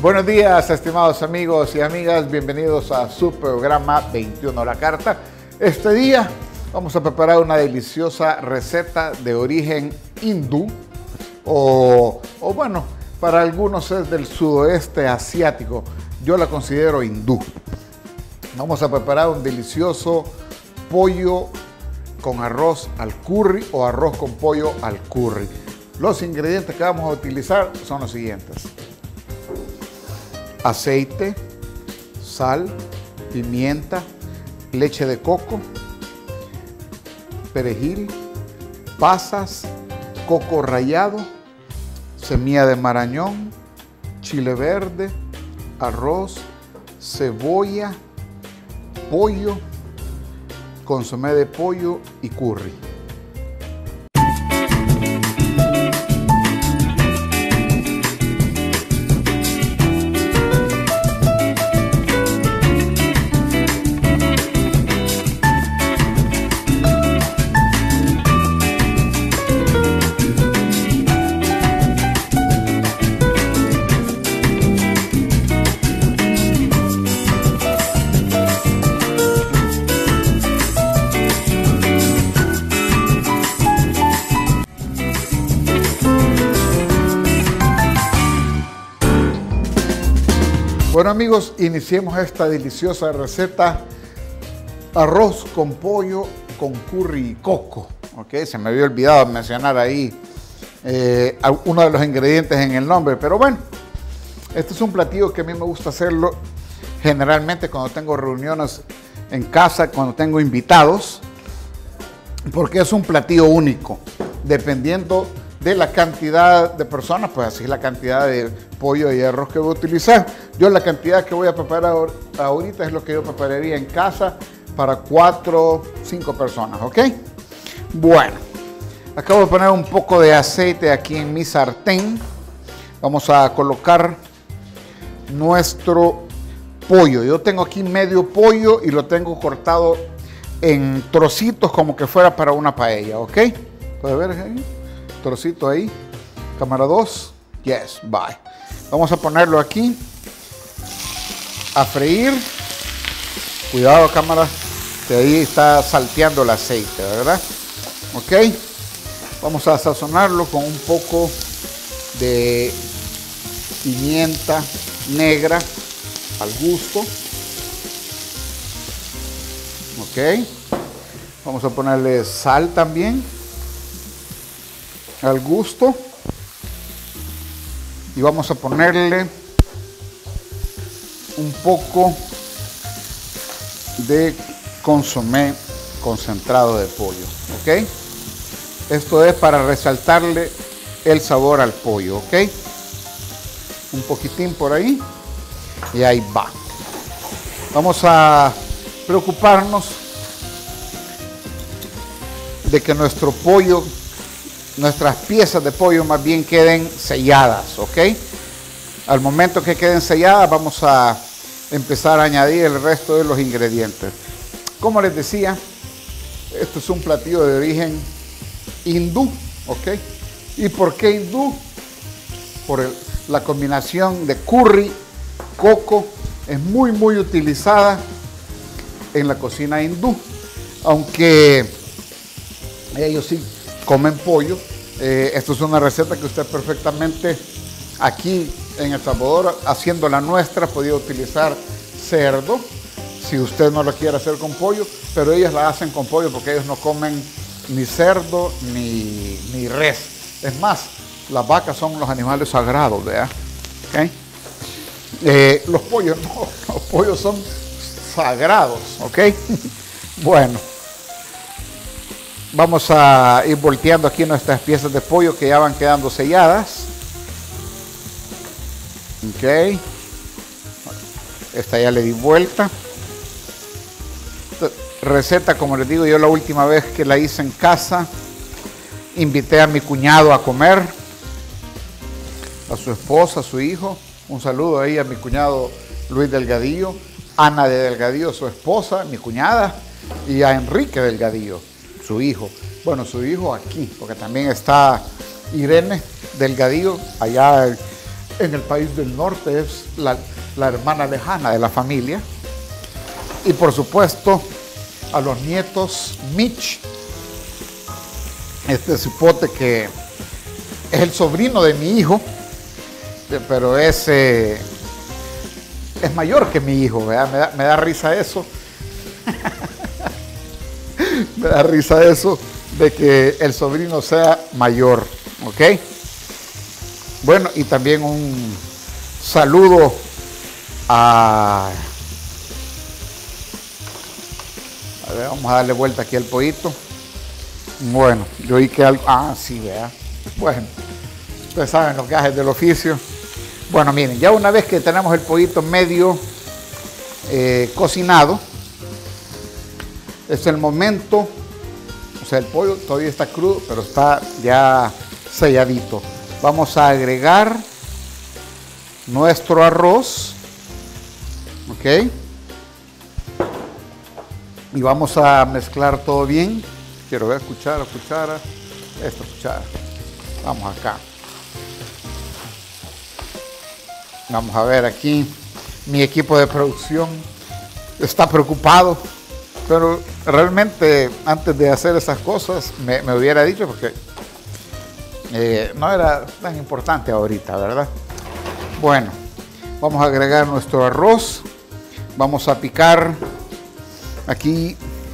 Buenos días, estimados amigos y amigas, bienvenidos a su programa 21 La Carta. Este día vamos a preparar una deliciosa receta de origen hindú, o bueno, para algunos es del sudoeste asiático, yo la considero hindú. Vamos a preparar un delicioso pollo con arroz al curry o arroz con pollo al curry. Los ingredientes que vamos a utilizar son los siguientes: aceite, sal, pimienta, leche de coco, perejil, pasas, coco rallado, semilla de marañón, chile verde, arroz, cebolla, pollo, consomé de pollo y curry. Bueno amigos, iniciemos esta deliciosa receta: arroz con pollo con curry y coco. Okay, se me había olvidado mencionar ahí uno de los ingredientes en el nombre, pero bueno, este es un platillo que a mí me gusta hacerlo generalmente cuando tengo reuniones en casa, cuando tengo invitados, porque es un platillo único. Dependiendo de la cantidad de personas, pues así es la cantidad de pollo y arroz que voy a utilizar. Yo la cantidad que voy a preparar ahorita es lo que yo prepararía en casa para 4 o 5 personas, ¿ok? Bueno, acabo de poner un poco de aceite aquí en mi sartén. Vamos a colocar nuestro pollo. Yo tengo aquí medio pollo y lo tengo cortado en trocitos como que fuera para una paella, ¿ok? ¿Puede ver ahí? Trocito ahí, cámara 2, yes, bye. Vamos a ponerlo aquí a freír. Cuidado cámara, que ahí está salteando el aceite, ¿verdad? Ok, vamos a sazonarlo con un poco de pimienta negra al gusto. Ok, vamos a ponerle sal también al gusto y vamos a ponerle un poco de consomé concentrado de pollo, ¿ok? Esto es para resaltarle el sabor al pollo, ¿ok? Un poquitín por ahí y ahí va. Vamos a preocuparnos de que nuestro pollo, nuestras piezas de pollo más bien queden selladas, ¿ok? Al momento que queden selladas vamos a empezar a añadir el resto de los ingredientes. Como les decía, esto es un platillo de origen hindú, ¿ok? ¿Y por qué hindú? Por la combinación de curry, coco, es muy utilizada en la cocina hindú, aunque ellos sí comen pollo. Esto es una receta que usted perfectamente aquí en El Salvador, haciendo la nuestra, podía utilizar cerdo si usted no lo quiere hacer con pollo, pero ellos la hacen con pollo porque ellos no comen ni cerdo ni res. Es más, las vacas son los animales sagrados, ¿verdad? ¿Okay? Los pollos no, los pollos son sagrados, ¿ok? Bueno, vamos a ir volteando aquí nuestras piezas de pollo que ya van quedando selladas. Ok. Esta ya le di vuelta. Esta receta, como les digo, yo la última vez que la hice en casa, invité a mi cuñado a comer, a su esposa, a su hijo. Un saludo ahí a mi cuñado Luis Delgadillo, Ana de Delgadillo, su esposa, mi cuñada, y a Enrique Delgadillo, su hijo. Bueno, su hijo aquí, porque también está Irene Delgadillo allá en el país del norte es la hermana lejana de la familia. Y por supuesto a los nietos Mitch, este cipote que es el sobrino de mi hijo, pero es mayor que mi hijo, ¿verdad? Me da risa eso. Me da risa eso de que el sobrino sea mayor, ¿ok? Bueno, y también un saludo a ver, vamos a darle vuelta aquí al pollito. Bueno, yo oí que algo, sí, vea. Bueno, ustedes saben los gajes del oficio. Bueno, miren, ya una vez que tenemos el pollito medio cocinado, es el momento, o sea, el pollo todavía está crudo, pero está ya selladito. Vamos a agregar nuestro arroz, ¿ok? Y vamos a mezclar todo bien. Quiero ver, cuchara, esta cuchara. Vamos acá. Vamos a ver aquí. Mi equipo de producción está preocupado, pero realmente antes de hacer esas cosas me hubiera dicho, porque no era tan importante ahorita, ¿verdad? Bueno, vamos a agregar nuestro arroz. Vamos a picar. Aquí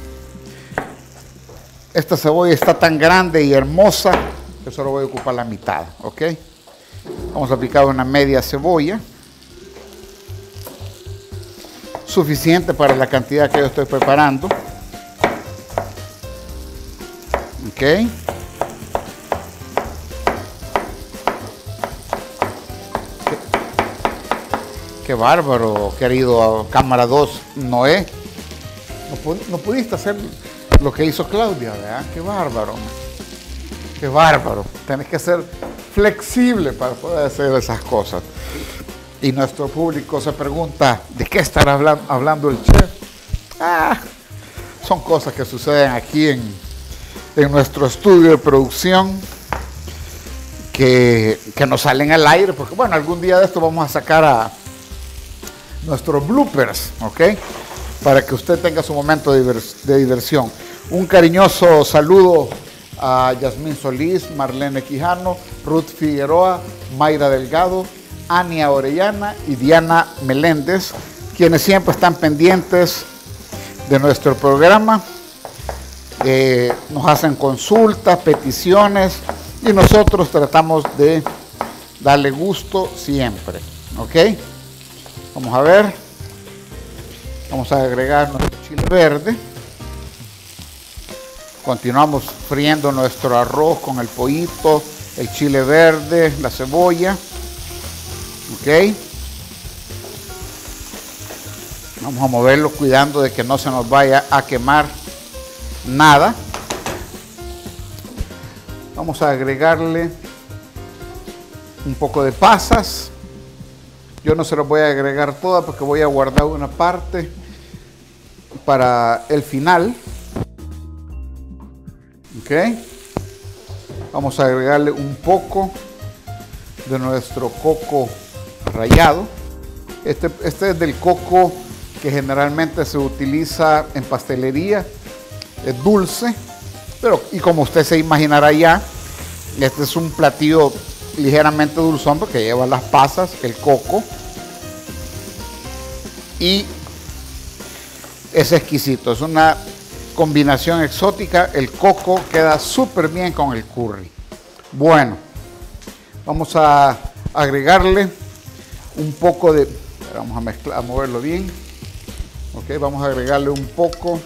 esta cebolla está tan grande y hermosa que solo voy a ocupar la mitad, ¿ok? Vamos a picar una media cebolla, suficiente para la cantidad que yo estoy preparando, ¿ok? Qué bárbaro, querido cámara 2 Noé. No pudiste hacer lo que hizo Claudia, ¿verdad? Qué bárbaro. Qué bárbaro. Tenés que ser flexible para poder hacer esas cosas. Y nuestro público se pregunta, ¿de qué estará hablando el chef? Son cosas que suceden aquí en nuestro estudio de producción que nos salen al aire, porque bueno, algún día de esto vamos a sacar a nuestros bloopers, ¿ok? Para que usted tenga su momento de diversión. Un cariñoso saludo a Yasmín Solís, Marlene Quijano, Ruth Figueroa, Mayra Delgado, Ania Orellana y Diana Meléndez, quienes siempre están pendientes de nuestro programa. Nos hacen consultas, peticiones y nosotros tratamos de darle gusto siempre, ¿ok? Vamos a ver. Vamos a agregar nuestro chile verde. Continuamos friendo nuestro arroz con el pollito, el chile verde, la cebolla. Ok. Vamos a moverlo cuidando de que no se nos vaya a quemar nada. Vamos a agregarle un poco de pasas. Yo no se las voy a agregar todas porque voy a guardar una parte para el final. Ok. Vamos a agregarle un poco de nuestro coco rallado. Este es del coco que generalmente se utiliza en pastelería. Es dulce, pero y como usted se imaginará ya, este es un platillo ligeramente dulzón porque lleva las pasas, el coco, y es exquisito. Es una combinación exótica. El coco queda súper bien con el curry. Bueno, vamos a agregarle un poco de, vamos a mezclar, a moverlo bien. Ok, vamos a agregarle un poco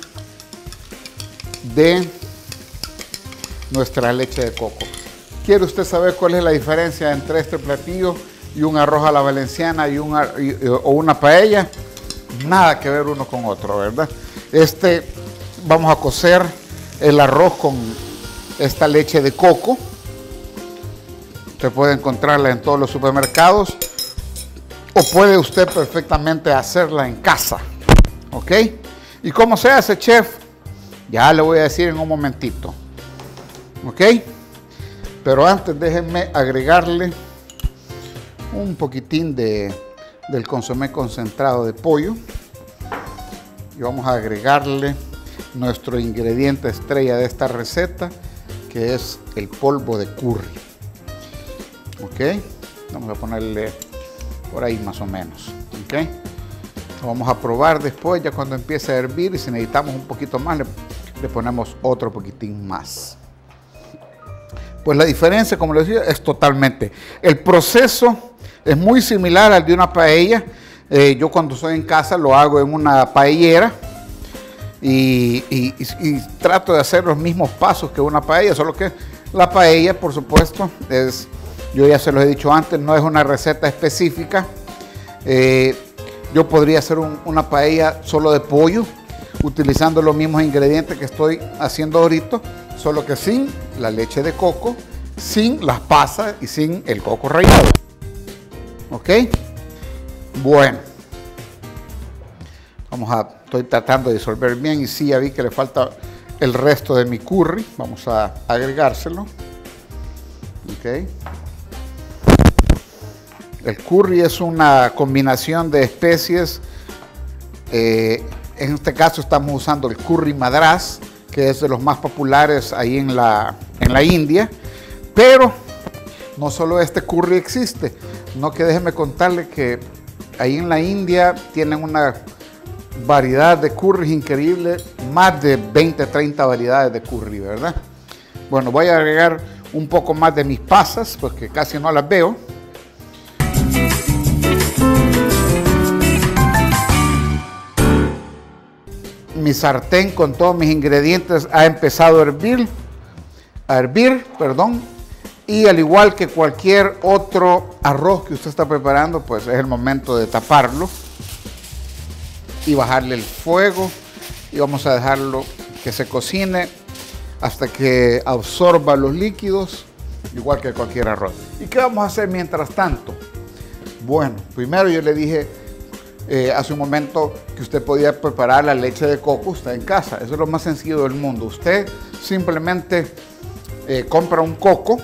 de nuestra leche de coco. ¿Quiere usted saber cuál es la diferencia entre este platillo y un arroz a la valenciana o una paella? Nada que ver uno con otro, ¿verdad? Vamos a cocer el arroz con esta leche de coco. Usted puede encontrarla en todos los supermercados o puede usted perfectamente hacerla en casa, ¿ok? ¿Y cómo se hace, chef? Ya le voy a decir en un momentito, ¿ok? Pero antes déjenme agregarle un poquitín del consomé concentrado de pollo. Y vamos a agregarle nuestro ingrediente estrella de esta receta, que es el polvo de curry. Ok, vamos a ponerle por ahí más o menos. Ok, lo vamos a probar después, ya cuando empiece a hervir, y si necesitamos un poquito más, le ponemos otro poquitín más. Pues la diferencia, como les decía, es totalmente. El proceso es muy similar al de una paella. Yo cuando estoy en casa lo hago en una paellera y trato de hacer los mismos pasos que una paella, solo que la paella, por supuesto, yo ya se los he dicho antes, no es una receta específica. Yo podría hacer una paella solo de pollo, utilizando los mismos ingredientes que estoy haciendo ahorita, solo que sin la leche de coco, sin las pasas y sin el coco rallado. ¿Ok? Bueno. Estoy tratando de disolver bien y sí, ya vi que le falta el resto de mi curry. Vamos a agregárselo. ¿Ok? El curry es una combinación de especies. En este caso estamos usando el curry madras, que es de los más populares ahí en la India. Pero no solo este curry existe, no, que déjeme contarle que ahí en la India tienen una variedad de curries increíble, más de 20, 30 variedades de curry, ¿verdad? Bueno, voy a agregar un poco más de mis pasas, porque casi no las veo. Mi sartén con todos mis ingredientes ha empezado a hervir, y al igual que cualquier otro arroz que usted está preparando, pues es el momento de taparlo y bajarle el fuego, y vamos a dejarlo que se cocine hasta que absorba los líquidos, igual que cualquier arroz. ¿Y qué vamos a hacer mientras tanto? Bueno, primero yo le dije hace un momento que usted podía preparar la leche de coco usted en casa. Eso es lo más sencillo del mundo. Usted simplemente compra un coco,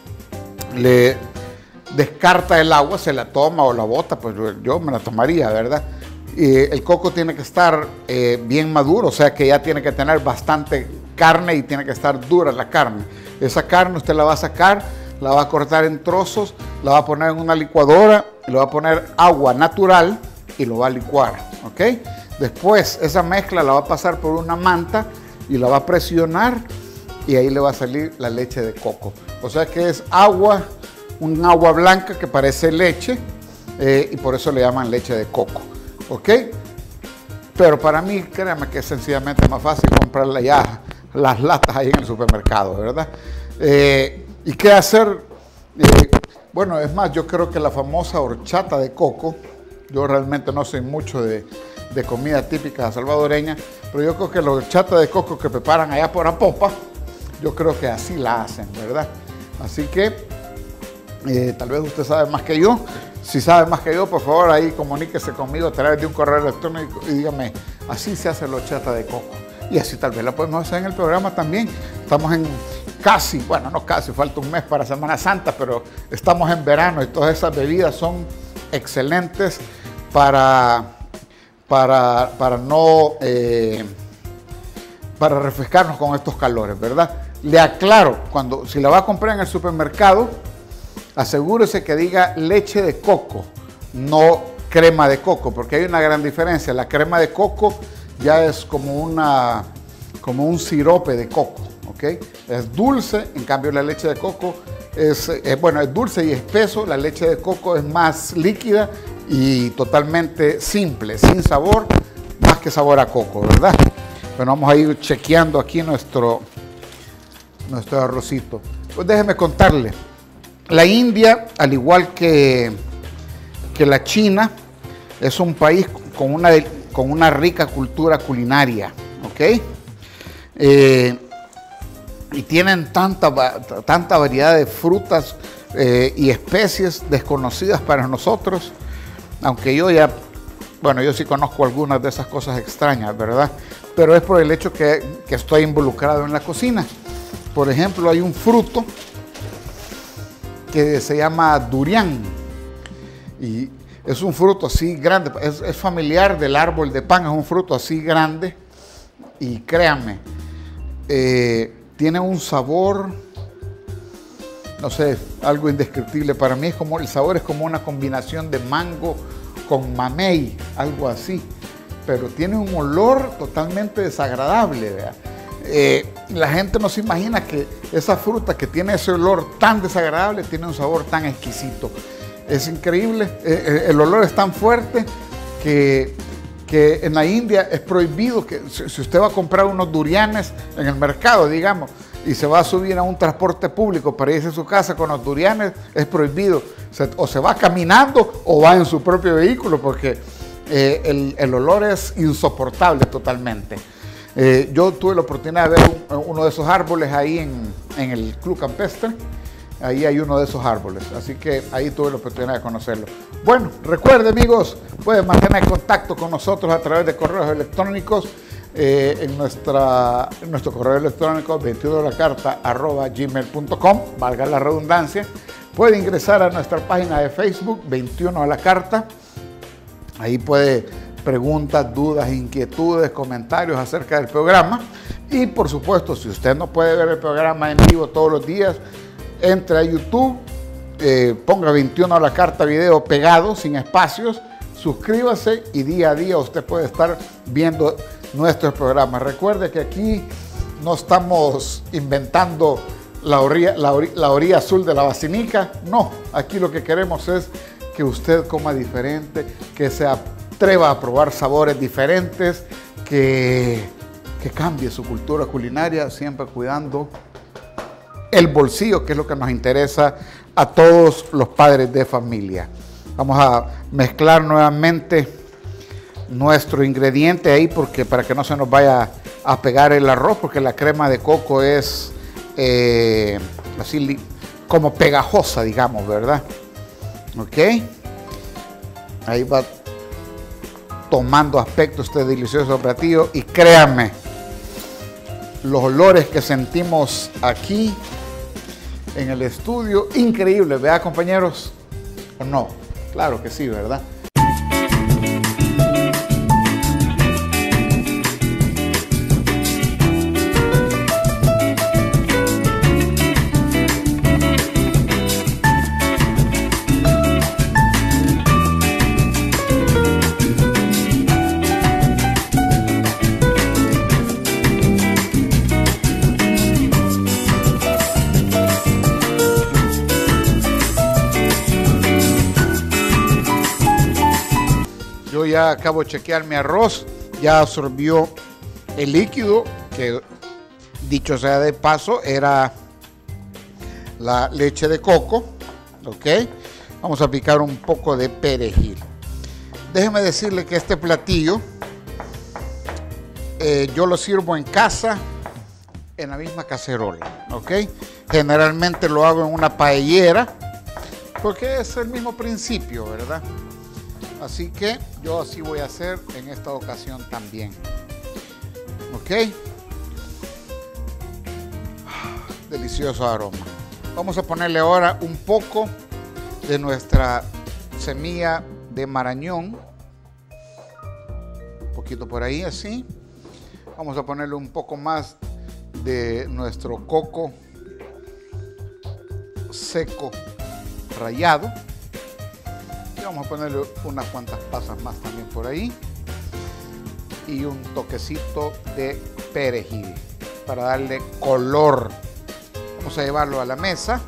le descarta el agua, se la toma o la bota, pues yo me la tomaría, ¿verdad? El coco tiene que estar bien maduro, o sea que ya tiene que tener bastante carne y tiene que estar dura la carne. Esa carne usted la va a sacar, la va a cortar en trozos, la va a poner en una licuadora, y le va a poner agua natural y lo va a licuar, ¿ok? Después esa mezcla la va a pasar por una manta y la va a presionar, y ahí le va a salir la leche de coco. O sea que es agua, un agua blanca que parece leche, y por eso le llaman leche de coco. ¿Ok? Pero para mí, créanme que es sencillamente más fácil comprarle ya las latas ahí en el supermercado, ¿verdad? ¿Y qué hacer? Bueno, es más, yo creo que la famosa horchata de coco, yo realmente no soy mucho de comida típica salvadoreña, pero yo creo que la horchata de coco que preparan allá por Apopa, yo creo que así la hacen, ¿verdad? Así que tal vez usted sabe más que yo. Si sabe más que yo, por favor, ahí comuníquese conmigo a través de un correo electrónico y dígame, así se hace la horchata de coco. Y así tal vez la podemos hacer en el programa también. Estamos en casi, bueno, no casi, falta un mes para Semana Santa, pero estamos en verano y todas esas bebidas son excelentes para refrescarnos con estos calores, ¿verdad? Le aclaro, si la va a comprar en el supermercado, asegúrese que diga leche de coco, no crema de coco, porque hay una gran diferencia. La crema de coco ya es como un sirope de coco, ¿ok? Es dulce, en cambio la leche de coco es dulce y espeso. La leche de coco es más líquida y totalmente simple, sin sabor, más que sabor a coco, ¿verdad? Bueno, vamos a ir chequeando aquí nuestro arrocito. Pues déjeme contarle. La India, al igual que la China, es un país con una rica cultura culinaria, ¿ok? Y tienen tanta variedad de frutas y especies desconocidas para nosotros, aunque yo sí conozco algunas de esas cosas extrañas, ¿verdad? Pero es por el hecho que estoy involucrado en la cocina. Por ejemplo, hay un fruto que se llama durian. Y es un fruto así grande, es familiar del árbol de pan, es un fruto así grande. Y créanme, tiene un sabor, no sé, algo indescriptible. Para mí el sabor es como una combinación de mango con mamey, algo así. Pero tiene un olor totalmente desagradable, ¿verdad? La gente no se imagina que esa fruta que tiene ese olor tan desagradable tiene un sabor tan exquisito. Es increíble, el olor es tan fuerte que en la India es prohibido que si usted va a comprar unos durianes en el mercado, digamos, y se va a subir a un transporte público para irse a su casa con los durianes, es prohibido. O se va caminando o va en su propio vehículo porque el olor es insoportable totalmente. Yo tuve la oportunidad de ver uno de esos árboles ahí en el Club Campestre. Ahí hay uno de esos árboles, así que ahí tuve la oportunidad de conocerlo. Bueno, recuerde, amigos, pueden mantener contacto con nosotros a través de correos electrónicos en nuestro correo electrónico 21alacarta@gmail.com, valga la redundancia. Puede ingresar a nuestra página de Facebook 21 a la carta. Ahí puede preguntas, dudas, inquietudes, comentarios acerca del programa. Y por supuesto, si usted no puede ver el programa en vivo todos los días, entre a YouTube, ponga 21 a la carta video pegado, sin espacios, suscríbase y día a día usted puede estar viendo nuestros programas. Recuerde que aquí no estamos inventando la orilla azul de la Basinica, no, aquí lo que queremos es que usted coma diferente, que se atreva a probar sabores diferentes, que cambie su cultura culinaria, siempre cuidando el bolsillo, que es lo que nos interesa a todos los padres de familia. Vamos a mezclar nuevamente nuestro ingrediente ahí para que no se nos vaya a pegar el arroz, porque la crema de coco es así como pegajosa, digamos, ¿verdad? Ok. Ahí va tomando aspecto este delicioso platillo y créanme, los olores que sentimos aquí en el estudio, increíble, ¿verdad, compañeros? ¿O no? Claro que sí, ¿verdad? Ya acabo de chequear mi arroz, ya absorbió el líquido, que dicho sea de paso era la leche de coco. Ok, vamos a picar un poco de perejil. Déjeme decirle que este platillo yo lo sirvo en casa en la misma cacerola. Ok, generalmente lo hago en una paellera porque es el mismo principio, ¿verdad? Así que yo así voy a hacer en esta ocasión también. Ok. Delicioso aroma. Vamos a ponerle ahora un poco de nuestra semilla de marañón. Un poquito por ahí así. Vamos a ponerle un poco más de nuestro coco seco rallado. Vamos a ponerle unas cuantas pasas más también por ahí y un toquecito de perejil para darle color. Vamos a llevarlo a la mesa.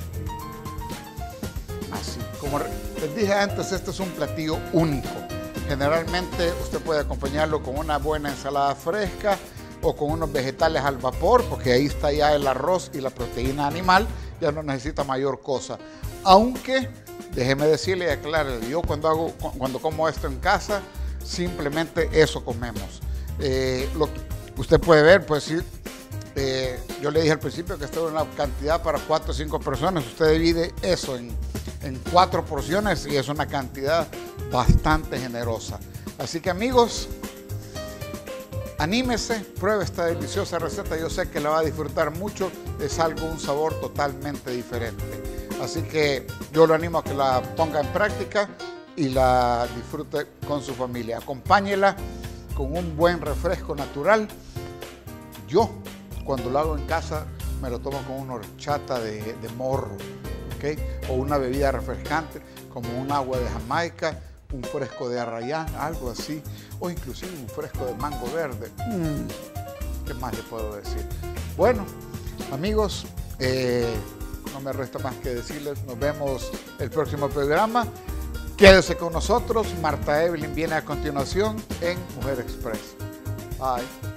Así, como les dije antes, este es un platillo único. Generalmente usted puede acompañarlo con una buena ensalada fresca o con unos vegetales al vapor, porque ahí está ya el arroz y la proteína animal, ya no necesita mayor cosa. Aunque déjeme decirle y aclararle, yo cuando como esto en casa, simplemente eso comemos. Usted puede ver, pues sí, yo le dije al principio que esto era una cantidad para 4 o 5 personas. Usted divide eso en 4 porciones y es una cantidad bastante generosa. Así que, amigos, anímese, pruebe esta deliciosa receta. Yo sé que la va a disfrutar mucho, es un sabor totalmente diferente. Así que yo lo animo a que la ponga en práctica y la disfrute con su familia. Acompáñela con un buen refresco natural. Yo, cuando lo hago en casa, me lo tomo con una horchata de morro, ¿okay? O una bebida refrescante, como un agua de Jamaica, un fresco de arrayán, algo así, o inclusive un fresco de mango verde. ¿Qué más le puedo decir? Bueno, amigos, no me resta más que decirles, nos vemos el próximo programa. Quédese con nosotros. Marta Evelyn viene a continuación en Mujer Express. Bye.